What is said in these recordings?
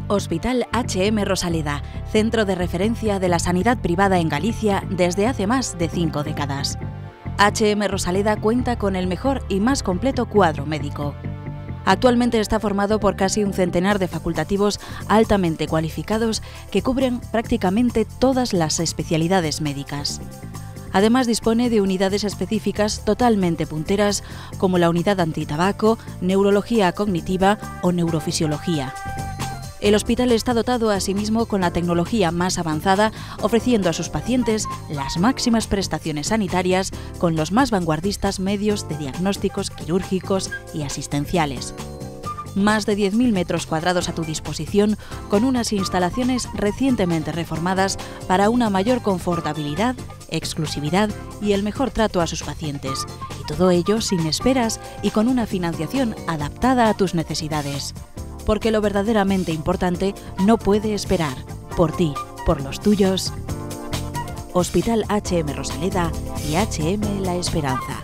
Hospital HM Rosaleda, centro de referencia de la sanidad privada en Galicia desde hace más de 5 décadas. HM Rosaleda cuenta con el mejor y más completo cuadro médico. Actualmente está formado por casi un centenar de facultativos altamente cualificados que cubren prácticamente todas las especialidades médicas. Además dispone de unidades específicas totalmente punteras como la unidad antitabaco, neurología cognitiva o neurofisiología. El hospital está dotado asimismo con la tecnología más avanzada, ofreciendo a sus pacientes las máximas prestaciones sanitarias con los más vanguardistas medios de diagnósticos quirúrgicos y asistenciales. Más de 10.000 metros cuadrados a tu disposición, con unas instalaciones recientemente reformadas para una mayor confortabilidad, exclusividad y el mejor trato a sus pacientes. Y todo ello sin esperas y con una financiación adaptada a tus necesidades. Porque lo verdaderamente importante no puede esperar. Por ti, por los tuyos. Hospital HM Rosaleda y HM La Esperanza.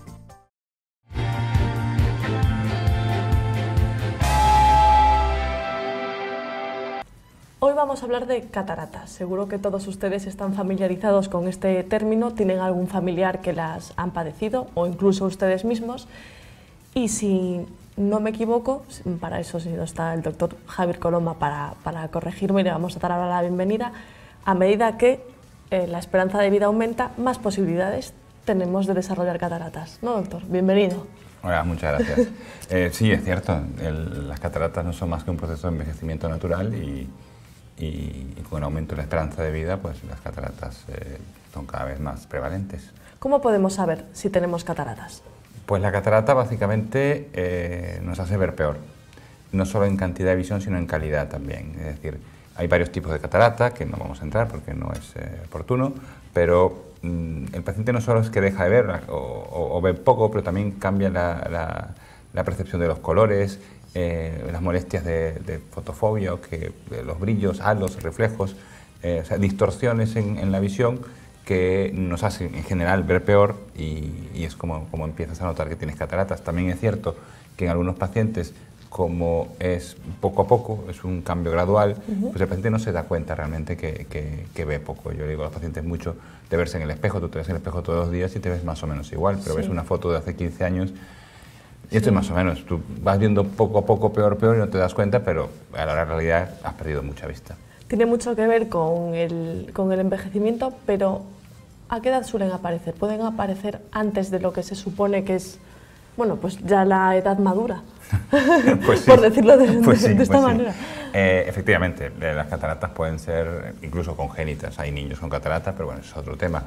Hoy vamos a hablar de cataratas. Seguro que todos ustedes están familiarizados con este término, tienen algún familiar que las han padecido o incluso ustedes mismos. Y si no me equivoco, para eso sí está el doctor Javier Coloma para corregirme y le vamos a dar ahora la bienvenida. A medida que la esperanza de vida aumenta, más posibilidades tenemos de desarrollar cataratas. ¿No, doctor? Bienvenido. Hola, muchas gracias. Sí, es cierto, las cataratas no son más que un proceso de envejecimiento natural y con el aumento de la esperanza de vida, pues las cataratas son cada vez más prevalentes. ¿Cómo podemos saber si tenemos cataratas? Pues la catarata básicamente nos hace ver peor, no solo en cantidad de visión, sino en calidad también. Es decir, hay varios tipos de catarata, que no vamos a entrar porque no es oportuno, pero el paciente no solo es que deja de ver o ve poco, pero también cambia la percepción de los colores, las molestias de fotofobia, o que los brillos, halos, reflejos, o sea, distorsiones en la visión que nos hacen en general ver peor y es como empiezas a notar que tienes cataratas. También es cierto que en algunos pacientes, como es poco a poco, es un cambio gradual, pues el paciente no se da cuenta realmente que ve poco. Yo le digo a los pacientes mucho de verse en el espejo, tú te ves en el espejo todos los días y te ves más o menos igual, pero ves una foto de hace 15 años y esto es más o menos, tú vas viendo poco a poco peor y no te das cuenta, pero a la realidad has perdido mucha vista. Tiene mucho que ver con el envejecimiento, pero ¿a qué edad suelen aparecer? ¿Pueden aparecer antes de lo que se supone que es, bueno, pues ya la edad madura? Pues sí, por decirlo de esta manera. Sí. Efectivamente, las cataratas pueden ser incluso congénitas. Hay niños con cataratas, pero bueno, eso es otro tema.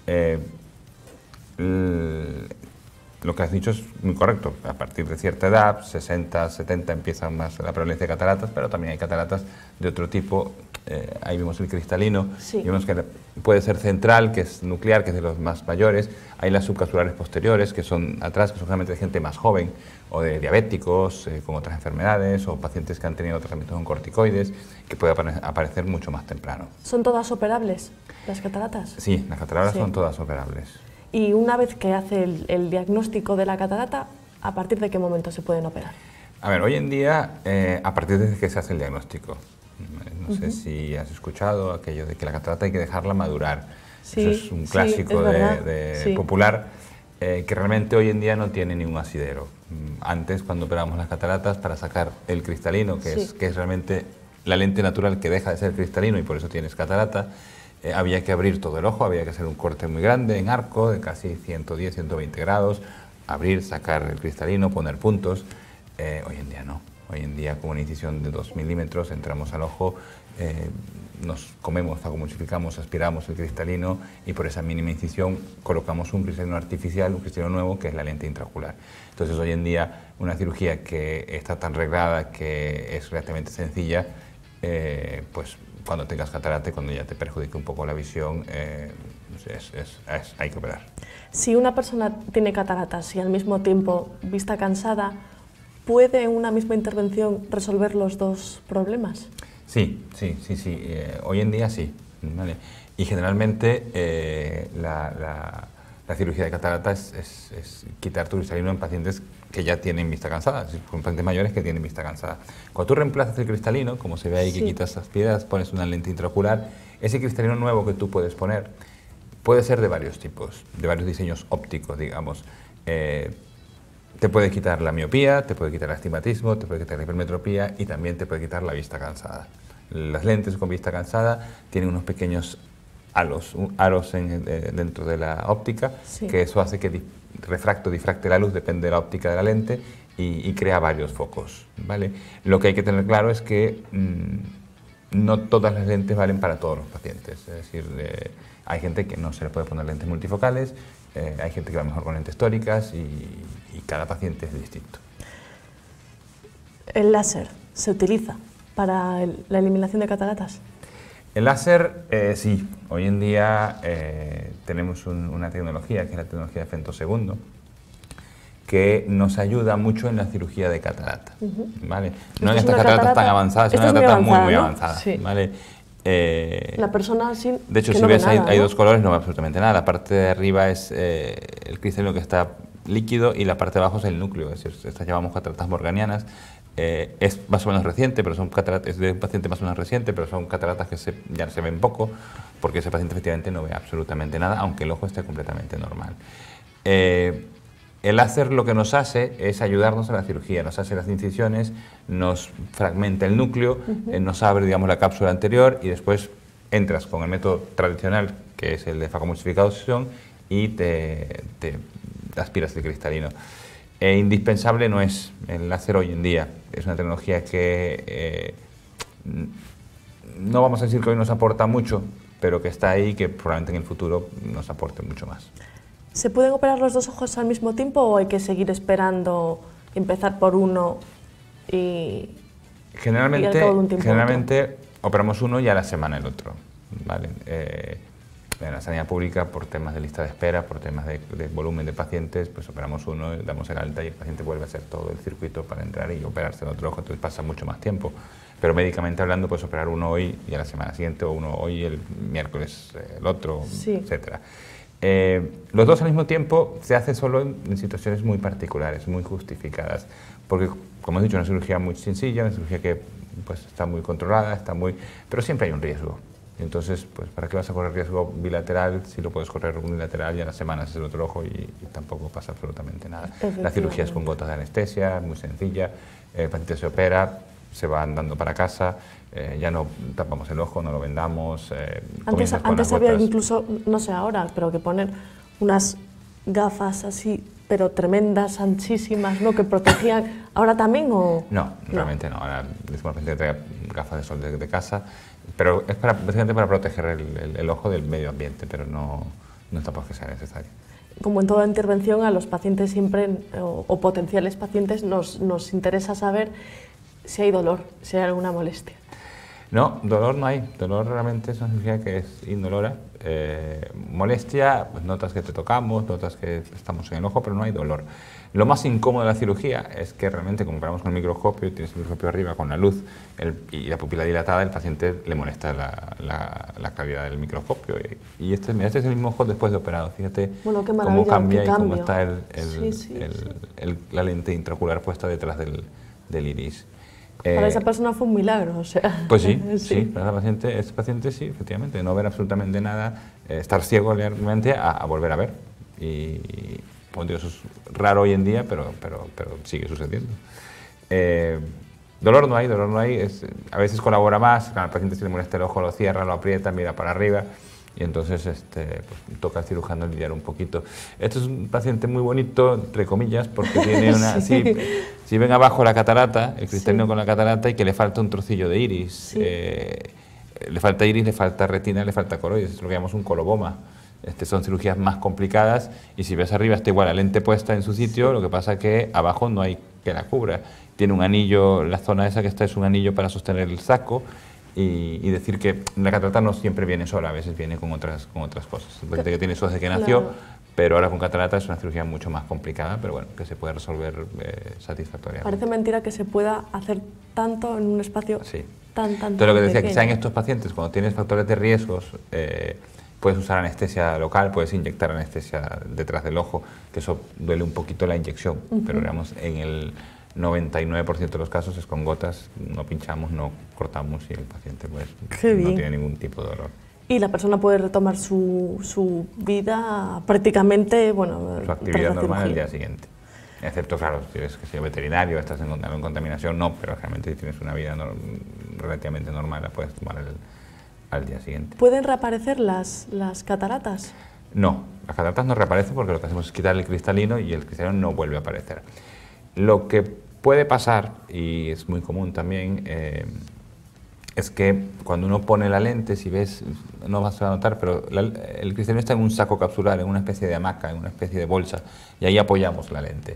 Lo que has dicho es muy correcto. A partir de cierta edad, 60, 70, empiezan más la prevalencia de cataratas, pero también hay cataratas de otro tipo. Ahí vemos el cristalino, y vemos que puede ser central, que es nuclear, que es de los más mayores. Hay las subcapsulares posteriores, que son atrás, que son generalmente de gente más joven, o de diabéticos, con otras enfermedades, o pacientes que han tenido tratamientos con corticoides, que puede aparecer mucho más temprano. ¿Son todas operables, las cataratas? Sí, las cataratas son todas operables. Y una vez que hace el diagnóstico de la catarata, ¿a partir de qué momento se pueden operar? A ver, hoy en día, a partir de que se hace el diagnóstico. No sé si has escuchado aquello de que la catarata hay que dejarla madurar. Sí, eso es un clásico popular que realmente hoy en día no tiene ningún asidero. Antes, cuando operábamos las cataratas, para sacar el cristalino, que es realmente la lente natural que deja de ser cristalino y por eso tienes catarata, había que abrir todo el ojo, había que hacer un corte muy grande en arco de casi 110, 120 grados, abrir, sacar el cristalino, poner puntos. Hoy en día no. Hoy en día, con una incisión de 2 milímetros, entramos al ojo, nos comemos, fagomulsificamos, aspiramos el cristalino y por esa mínima incisión colocamos un cristalino artificial, un cristalino nuevo, que es la lente intraocular. Entonces, hoy en día, una cirugía que está tan reglada, que es relativamente sencilla, pues cuando tengas catarata y cuando ya te perjudique un poco la visión, hay que operar. Si una persona tiene cataratas y al mismo tiempo vista cansada, ¿puede una misma intervención resolver los dos problemas? Sí. Hoy en día sí. ¿Vale? Y generalmente la cirugía de catarata es quitar tu cristalino en pacientes que ya tienen vista cansada, son pacientes mayores que tienen vista cansada. Cuando tú reemplazas el cristalino, como se ve ahí que quitas las piedras, pones una lente intraocular, ese cristalino nuevo que tú puedes poner puede ser de varios tipos, de varios diseños ópticos, digamos. Te puede quitar la miopía, te puede quitar el astigmatismo, te puede quitar la hipermetropía y también te puede quitar la vista cansada. Las lentes con vista cansada tienen unos pequeños aros dentro de la óptica, que eso hace que refracte o difracte la luz, depende de la óptica de la lente, y crea varios focos, ¿vale? Lo que hay que tener claro es que no todas las lentes valen para todos los pacientes, es decir, hay gente que no se le puede poner lentes multifocales, hay gente que va mejor con lentes tóricas y cada paciente es distinto. ¿El láser se utiliza para la eliminación de cataratas? El láser, sí. Hoy en día tenemos una tecnología, que es la tecnología de femtosegundo, que nos ayuda mucho en la cirugía de catarata. ¿Vale? No en estas cataratas tan avanzadas, sino en una catarata muy avanzada. Sí. ¿Vale? La persona sin... De hecho, si ves, hay dos colores, no ve absolutamente nada. La parte de arriba es el cristalino que está líquido y la parte de abajo es el núcleo. Es decir, estas llamamos cataratas morganianas. Es más o menos reciente, pero son cataratas, es de un paciente más o menos reciente, pero son cataratas que ya se ven poco, porque ese paciente efectivamente no ve absolutamente nada, aunque el ojo esté completamente normal. El láser lo que nos hace es ayudarnos en la cirugía, nos hace las incisiones, nos fragmenta el núcleo, nos abre, digamos, la cápsula anterior y después entras con el método tradicional, que es el de facomulsificación, y te aspiras el cristalino. Indispensable no es el láser hoy en día, es una tecnología que no vamos a decir que hoy nos aporta mucho, pero que está ahí y que probablemente en el futuro nos aporte mucho más. ¿Se pueden operar los dos ojos al mismo tiempo o hay que seguir esperando, empezar por uno y generalmente, al cabo de un tiempo generalmente operamos uno y a la semana el otro, ¿vale? En la sanidad pública, por temas de lista de espera, por temas de volumen de pacientes, pues operamos uno, damos el alta y el paciente vuelve a hacer todo el circuito para entrar y operarse en otro ojo, entonces pasa mucho más tiempo. Pero médicamente hablando, puedes operar uno hoy y a la semana siguiente, o uno hoy y el miércoles el otro, etc. Los dos al mismo tiempo se hace solo en situaciones muy particulares, muy justificadas, porque, como he dicho, es una cirugía muy sencilla, una cirugía que pues, está muy controlada, pero siempre hay un riesgo. Entonces, pues, ¿para qué vas a correr riesgo bilateral si lo puedes correr unilateral y a las semanas es el otro ojo y tampoco pasa absolutamente nada? La cirugía es con gotas de anestesia, muy sencilla, el paciente se opera, se va andando para casa, ya no tapamos el ojo, no lo vendamos. Antes había incluso, no sé ahora, pero que poner unas gafas así, pero tremendas, anchísimas, ¿no? Que protegían. ¿Ahora también o...? No, realmente no. Ahora decimos al paciente que traiga gafas de sol de casa, pero es básicamente para proteger el ojo del medio ambiente, pero no tampoco que sea necesario. Como en toda intervención, a los pacientes siempre, o potenciales pacientes, nos interesa saber si hay dolor, si hay alguna molestia. No, dolor no hay. Dolor realmente es una cirugía que es indolora. Molestia, pues notas que te tocamos, notas que estamos en el ojo, pero no hay dolor. Lo más incómodo de la cirugía es que realmente, como operamos con el microscopio, tienes el microscopio arriba con la luz y la pupila dilatada, el paciente le molesta la claridad del microscopio. Y este es el mismo ojo después de operado. Fíjate cómo cambia y cómo está la lente intraocular puesta detrás del iris. Para esa persona fue un milagro, o sea... Pues sí, para ese paciente sí, efectivamente, no ver absolutamente nada, estar ciego realmente a volver a ver. Y pues, eso es raro hoy en día, pero sigue sucediendo. Dolor no hay, a veces colabora más, cuando al paciente se le molesta el ojo, lo cierra, lo aprieta, mira para arriba, y entonces pues, toca al cirujano lidiar un poquito. Esto es un paciente muy bonito, entre comillas, porque tiene una... Si ven abajo la catarata, el cristalino con la catarata, y que le falta un trocillo de iris. Le falta iris, le falta retina, le falta coroides, es lo que llamamos un coloboma. Son cirugías más complicadas y si ves arriba está igual la lente puesta en su sitio, lo que pasa es que abajo no hay que la cubra. Tiene un anillo, la zona esa que está es un anillo para sostener el saco y decir que la catarata no siempre viene sola, a veces viene con otras cosas. El paciente que tiene eso desde que nació, pero ahora con catarata es una cirugía mucho más complicada, pero bueno, que se puede resolver satisfactoriamente. Parece mentira que se pueda hacer tanto en un espacio tan Entonces lo que decía, quizá en estos pacientes, cuando tienes factores de riesgos Puedes usar anestesia local, puedes inyectar anestesia detrás del ojo, que eso duele un poquito la inyección, pero digamos, en el 99% de los casos es con gotas, no pinchamos, no cortamos y el paciente pues no tiene ningún tipo de dolor. Y la persona puede retomar su vida prácticamente, bueno, su actividad normal al día siguiente. Excepto, claro, si eres veterinario, estás en contaminación, no, pero realmente si tienes una vida relativamente normal la puedes tomar al día siguiente. ¿Pueden reaparecer las cataratas? No, las cataratas no reaparecen porque lo que hacemos es quitar el cristalino y el cristalino no vuelve a aparecer. Lo que puede pasar, y es muy común también, es que cuando uno pone la lente, si ves, no vas a notar, pero el cristalino está en un saco capsular, en una especie de hamaca, en una especie de bolsa, y ahí apoyamos la lente.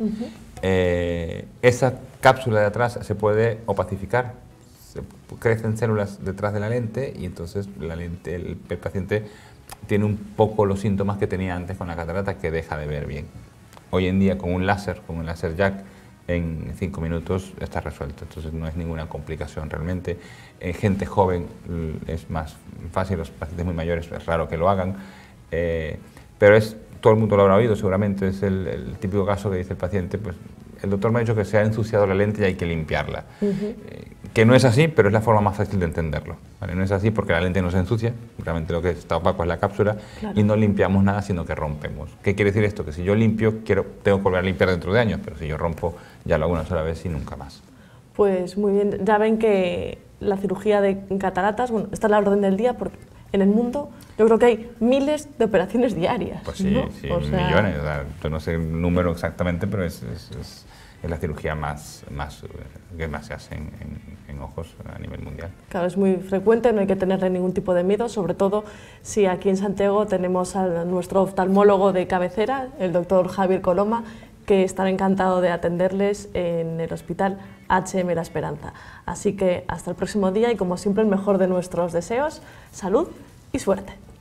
Esa cápsula de atrás se puede opacificar, crecen células detrás de la lente y entonces la lente, el paciente tiene un poco los síntomas que tenía antes con la catarata, que deja de ver bien. Hoy en día con un láser Jack, en 5 minutos está resuelto, entonces no es ninguna complicación realmente. En gente joven es más fácil, los pacientes muy mayores es raro que lo hagan, pero todo el mundo lo habrá oído seguramente, es el típico caso que dice el paciente, pues el doctor me ha dicho que se ha ensuciado la lente y hay que limpiarla. Que no es así, pero es la forma más fácil de entenderlo, ¿vale? No es así porque la lente no se ensucia, realmente lo que está opaco es la cápsula, claro, y no limpiamos nada, sino que rompemos. ¿Qué quiere decir esto? Que si yo limpio, tengo que volver a limpiar dentro de años, pero si yo rompo, ya lo hago una sola vez y nunca más. Pues muy bien, ya ven que la cirugía de cataratas, bueno, está a la orden del día porque en el mundo yo creo que hay miles de operaciones diarias. Pues sí, ¿no? sí, millones, o sea, no sé el número exactamente, pero es la cirugía que más se hace en ojos a nivel mundial. Claro, es muy frecuente, no hay que tenerle ningún tipo de miedo, sobre todo si aquí en Santiago tenemos a nuestro oftalmólogo de cabecera, el doctor Javier Coloma, que estará encantado de atenderles en el Hospital HM La Esperanza. Así que hasta el próximo día y como siempre el mejor de nuestros deseos, salud y suerte.